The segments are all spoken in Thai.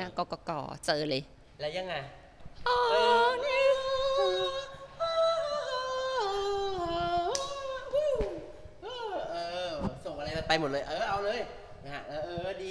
เนี่ยกกเจอเลยแล้วยังไงส่งอะไรไปหมดเลยเอาเลยนะฮะดี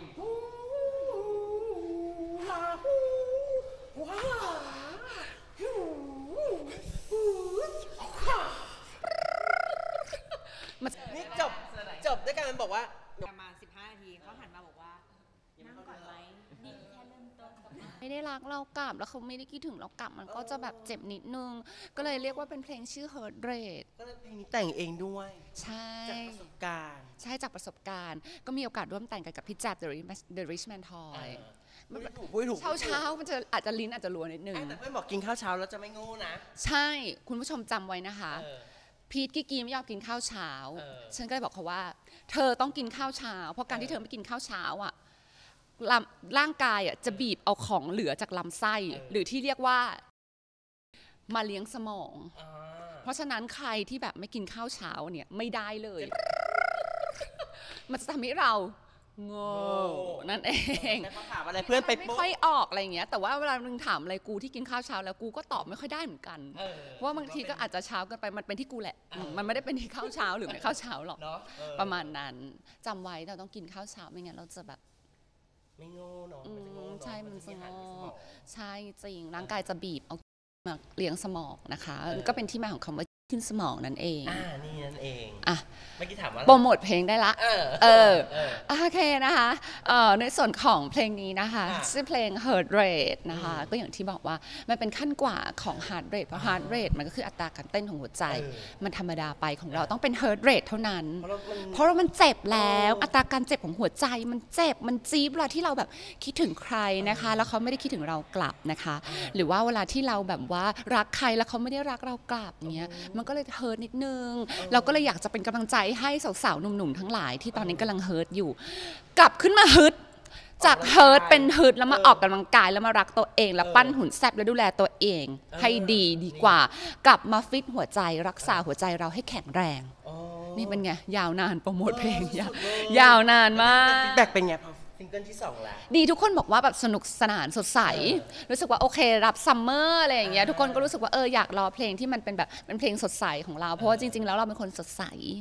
นี่จบด้วยกันมันบอกว่าประมาณ15 นาทีเขาหันมาบอกว่านั่งก่อนไหมนี่แค่เริ่มต้นไม่ได้รักเรากลับแล้วเขาไม่ได้คิดถึงเรากลับมันก็จะแบบเจ็บนิดนึงก็เลยเรียกว่าเป็นเพลงชื่อ Heart Rate ก็เลยเพลงนี้แต่งเองด้วยใช่จากประสบการณ์ใช่จากประสบการณ์ก็มีโอกาสร่วมแต่งกันกับพี่แจ๊บ The Richman Toy เช้ามันจะอาจจะลิ้นอาจจะรัวนิดนึงแต่เพื่อนบอกกินข้าวเช้าแล้วจะไม่โง่นะใช่คุณผู้ชมจำไว้นะคะพีทกี้ไม่ยอมกินข้าวเช้าฉันก็เลยบอกเขาว่าเธอต้องกินข้าวเช้าเพราะการที่เธอไม่กินข้าวเช้าอ่ะร่างกายอ่ะจะบีบเอาของเหลือจากลำไส้หรือที่เรียกว่ามาเลี้ยงสมองเพราะฉะนั้นใครที่แบบไม่กินข้าวเช้าเนี่ยไม่ได้เลยมันจะทำให้เราโง่นั่นเองเขาถามอะไรเพื่อนไปไม่ค่อยออกอะไรอย่างเงี้ยแต่ว่าเวลามึงถามอะไรกูที่กินข้าวเช้าแล้วกูก็ตอบไม่ค่อยได้เหมือนกันเพราะว่าบางทีก็อาจจะเช้าเกินไปมันเป็นที่กูแหละมันไม่ได้เป็นที่ข้าวเช้าหรือไม่ข้าวเช้าหรอกประมาณนั้นจำไว้เราต้องกินข้าวเช้าไม่งั้นเราจะแบบไม่โง่เนาะใช่มันจะโง่ใช่จริงร่างกายจะบีบเอามาเลี้ยงสมองนะคะก็เป็นที่มาของคำว่าขึ้นสมองนั่นเองนี่นั่นเองเมื่อกี้ถามว่าโปรโมทเพลงได้ละโอเคนะคะในส่วนของเพลงนี้นะคะชื่อเพลง Heart Rate นะคะก็อย่างที่บอกว่ามันเป็นขั้นกว่าของ Heart Rate เพราะ Heart Rate มันก็คืออัตราการเต้นของหัวใจมันธรรมดาไปของเราต้องเป็น Heart Rate เท่านั้นเพราะว่ามันเจ็บแล้วอัตราการเจ็บของหัวใจมันเจ็บมันจี๊บเวลาที่เราแบบคิดถึงใครนะคะแล้วเขาไม่ได้คิดถึงเรากลับนะคะหรือว่าเวลาที่เราแบบว่ารักใครแล้วเขาไม่ได้รักเรากลับเงี้ยมันก็เลยเฮิร์ตนิดนึงเราก็เลยอยากจะเป็นกำลังใจให้สาวๆหนุ่มๆทั้งหลายที่ตอนนี้กำลังเฮิร์ตอยู่กลับขึ้นมาฮึดจากเฮิร์ตเป็นฮึดแล้วมาออกกำลังกายแล้วมารักตัวเองแล้วปั้นหุ่นแซ่บแล้วดูแลตัวเองให้ดีกว่ากลับมาฟิตหัวใจรักษาหัวใจเราให้แข็งแรงนี่เป็นไงยาวนานโปรโมทเพลงยาวนานมากฟีดแบ็กเป็นไงซิงเกิลที่2แล้วดีทุกคนบอกว่าแบบสนุกสนานสดใสรู้สึกว่าโอเครับซัมเมอร์อะไรอย่างเงี้ยทุกคนก็รู้สึกว่าอยากรอเพลงที่มันเป็นแบบเป็นเพลงสดใสของเราเพราะว่าจริงๆแล้วเราเป็นคนสดใส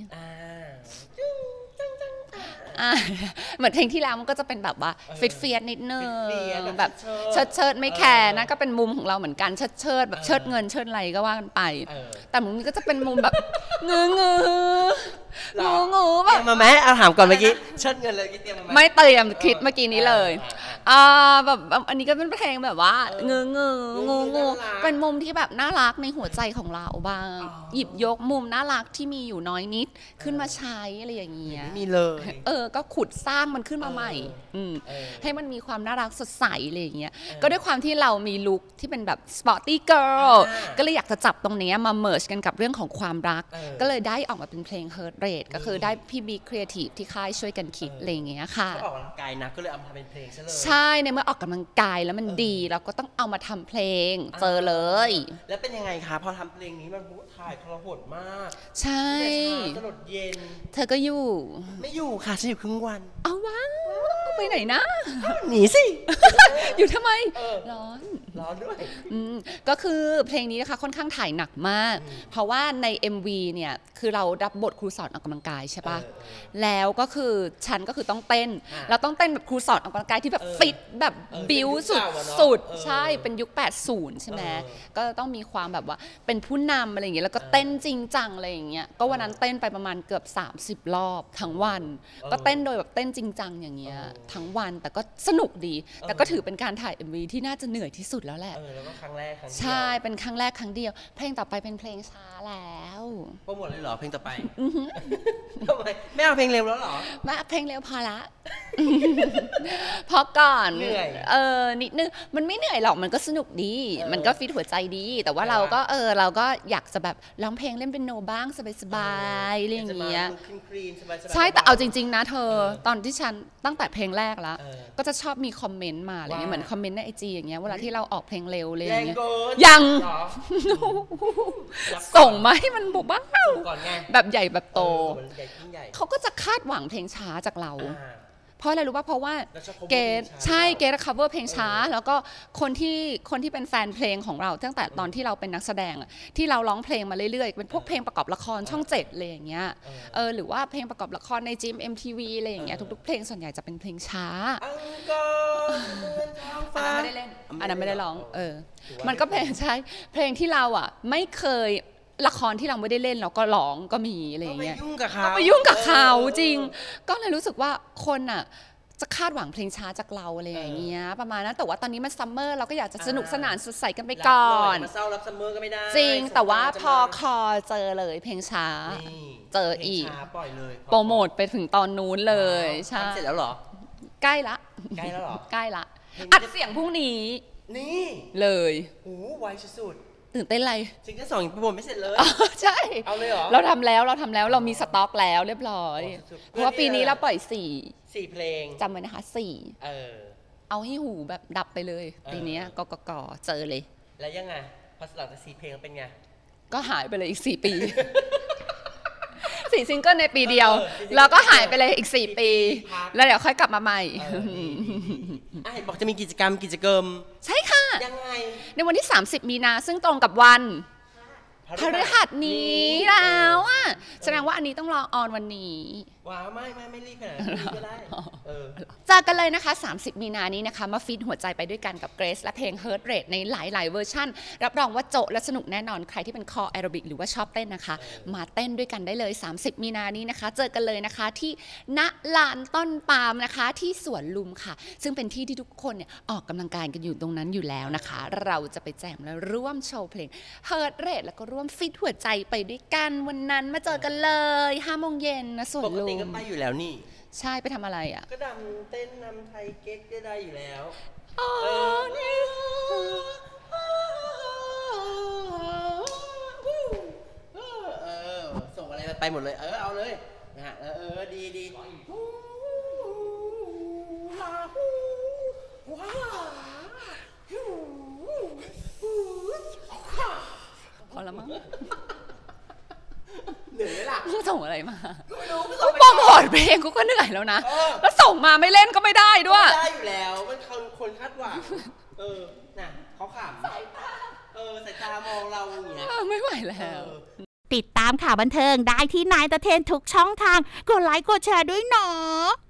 เหมือนเพลงที่แล้วมันก็จะเป็นแบบว่าฟิตเฟียสนิดนึงแบบเชิดไม่แคร์นะก็เป็นมุมของเราเหมือนกันเชิดแบบเชิดเงินเชิดอะไรก็ว่ากันไปแต่มุมนี้ก็จะเป็นมุมแบบงูแบบมาแม่ถามก่อนเมื่อกี้เชิดเงินเลยเตรียมมาไม่เตรียมคิดเมื่อกี้นี้เลยแบบอันนี้ก็เป็นเพลงแบบว่างูเป็นมุมที่แบบน่ารักในหัวใจของเราบ้างหยิบยกมุมน่ารักที่มีอยู่น้อยนิดขึ้นมาใช้อะไรอย่างเงี้ยมีเลยก็ขุดสร้างมันขึ้นมาใหม่ให้มันมีความน่ารักสดใสอะไรอย่างเงี้ยก็ด้วยความที่เรามีลุคที่เป็นแบบสปอร์ตี้เกิร์ลก็เลยอยากจะจับตรงนี้มาเมิร์ชกันกับเรื่องของความรักก็เลยได้ออกมาเป็นเพลง Heart Rate ก็คือได้พี่บิ๊กครีเอทีฟที่ค่ายช่วยกันคิดอะไรอย่างเงี้ยค่ะออกกำลังกายนะก็เลยเอามาทำเป็นเพลงซะเลยใช่ในเมื่อออกกำลังกายแล้วมันดีเราก็ต้องเอามาทำเพลงเจอเลยแล้วเป็นยังไงคะพอทำเพลงนี้มันถ่ายทรหดมากใช่ตลอดเย็นเธอก็อยู่ไม่อยู่ค่ะฉันอยู่ครึ่งวันเอาว้าวไปไหนนะหนีสิอยู่ทำไมร้อนด้วยก็คือเพลงนี้นะคะค่อนข้างถ่ายหนักมากเพราะว่าใน MV เนี่ยคือเรารับบทครูสอนออกกำลังกายใช่ปะแล้วก็คือฉันก็คือต้องเต้นเราต้องเต้นแบบครูสอนออกกำลังกายที่แบบฟิตแบบบิวสุดใช่เป็นยุค80ใช่ไหมก็ต้องมีความแบบว่าเป็นผู้นำอะไรอย่างเงี้ยแล้วก็เต้นจริงจังอะไรอย่างเงี้ยก็วันนั้นเต้นไปประมาณเกือบ30รอบทั้งวันก็เต้นโดยแบบเต้นจริงจังอย่างเงี้ยทั้งวันแต่ก็สนุกดีแต่ก็ถือเป็นการถ่าย MV ที่น่าจะเหนื่อยที่สุดแล้วแหละแล้วก็ครั้งแรกใช่เป็นครั้งแรกครั้งเดียวเพลงต่อไปเป็นเพลงช้าแล้วโปรโมทเลยเหรอเพลงต่อไปทำไมไม่เอาเพลงเร็วแล้วเหรอไม่เพลงเร็วพอละเพราะก่อนเหนื่อยนิดนึงมันไม่เหนื่อยหรอกมันก็สนุกดีมันก็ฟิตหัวใจดีแต่ว่าเราก็อยากจะแบบร้องเพลงเล่นเป็นโนบ้างสบายๆอะไรอย่างเงี้ยใช่แต่เอาจริงๆนะเธอตอนที่ฉันตั้งแต่เพลงแรกแล้วก็จะชอบมีคอมเมนต์มาอะไรเงี้ยเหมือนคอมเมนต์ในIGอย่างเงี้ยเวลาที่เราออกเพลงเร็วเลยอย่างเงี้ยยังส่งมาให้มันบอกว่าแบบใหญ่แบบโตเขาก็จะคาดหวังเพลงช้าจากเราเพราะอะไรรู้ป่ะเพราะว่าแล้วชอบ cover เกดเพลงช้าใช่เกด cover เพลงช้าแล้วก็คนที่เป็นแฟนเพลงของเราตั้งแต่ตอนที่เราเป็นนักแสดงอะที่เราร้องเพลงมาเรื่อยๆเป็นพวกเพลงประกอบละครช่อง7อะไรอย่างเงี้ยหรือว่าเพลงประกอบละครในจิม MTV อะไรอย่างเงี้ยทุกๆเพลงส่วนใหญ่จะเป็นเพลงช้าอังกอร์เมืองท้องฟ้าอันนั้นไม่ได้เล่นอันนั้นไม่ได้ร้องมันก็เพลงใช่เพลงที่เราอ่ะไม่เคยละครที่เราไม่ได้เล่นเราก็ร้องก็มีอะไรอย่างเงี้ยก็ไปยุ่งกับเขาไปยุ่งกับเขาจริงก็เลยรู้สึกว่าคนอ่ะจะคาดหวังเพลงช้าจากเราอะไรอย่างเงี้ยประมาณนั้นแต่ว่าตอนนี้มันซัมเมอร์เราก็อยากจะสนุกสนานสดใสกันไปก่อนมาเศร้ารับซัมเมอร์ก็ไม่ได้จริงแต่ว่าพอสงคกรานต์อเจอเลยเพลงช้าจะมานี่เจออีกเพลงช้าปล่อยเลยโปรโมทไปถึงตอนนู้นเลยใช่ทำเสร็จแล้วเหรอใกล้ละใกล้แล้วเหรอใกล้ละเพลงนี้อัดเสียงพรุ่งนี้นี่เลยโอ้โหไวสุดตื่นเต้นอะไรๆซิงเกิล2ยังโปรโมทไม่เสร็จเลยใช่เอาเลยเหรอเราทำแล้วเรามีสต็อกแล้วเรียบร้อยโอ้สุดๆเพราะว่าปีนี้เราปล่อย 4 เพลง 4จำไว้นะคะเออ 4เอาให้หูแบบดับไปเลยปีนี้กเจอเลยแล้วยังไงพอหลังจาก4 เพลงเป็นไงก็หายไปเลยอีก4 ปี 4 ซิงเกิลในปีเดียว 4 ซิงเกิลแล้วก็หายไปเลยอีก4 ปีพักแล้วเดี๋ยวค่อยกลับมาใหม่เห็นบอกจะมีกิจกรรมใช่ค่ะยังไงในวันที่ 30 มีนาซึ่งตรงกับวันพฤหัสนี้แล้วอ่ะแสดงว่าอันนี้ต้องรอออนวันนี้ว้าวไม่รีบขนาดนั้นก็ได้เจอกันเลยนะคะ 30 มีนานี้นะคะ มาฟีดหัวใจไปด้วยกันกับเกรซและเพลง Heart Rate ในหลายๆเวอร์ชันรับรองว่าโจะและสนุกแน่นอนใครที่เป็นคอแอโรบิกหรือว่าชอบเต้นนะคะ มาเต้นด้วยกันได้เลย 30 มีนานี้นะคะ เจอกันเลยนะคะที่ณลานต้นปาล์มนะคะที่สวนลุมค่ะ ซึ่งเป็นที่ที่ทุกคนเนี่ยออกกำลังกายกันอยู่ตรงนั้นอยู่แล้วนะคะ เราจะไปแจมและร่วมโชว์เพลง Heart Rate แล้วก็ร่วมฟีดหัวใจไปด้วยกันวันนั้นมาเจอกันเลย5 โมงเย็นนะสวนปกลุติมก็ไปอยู่แล้วนี่ใช่ไปทำอะไรอ่ะก็ดำเต้นนำไทยเก๊กได้อยู่แล้วอ๋อนี่ส่งอะไรไปหมดเลย เอาเลยนะฮะดีพอแล้วมั้งเหนื่อยไหมล่ะส่งอะไรมาไม่รู้กูโปรโมทเพลงกูก็เหนื่อยแล้วนะ แล้วส่งมาไม่เล่นก็ไม่ได้ด้วยได้อยู่แล้วมันคนคาดหวังน่ะเขาขำสายตามองเราอย่างเงี้ยไม่ไหวแล้วติดตามข่าวบันเทิงได้ที่นายตะเทนทุกช่องทางกดไลค์กดแชร์ด้วยเนาะ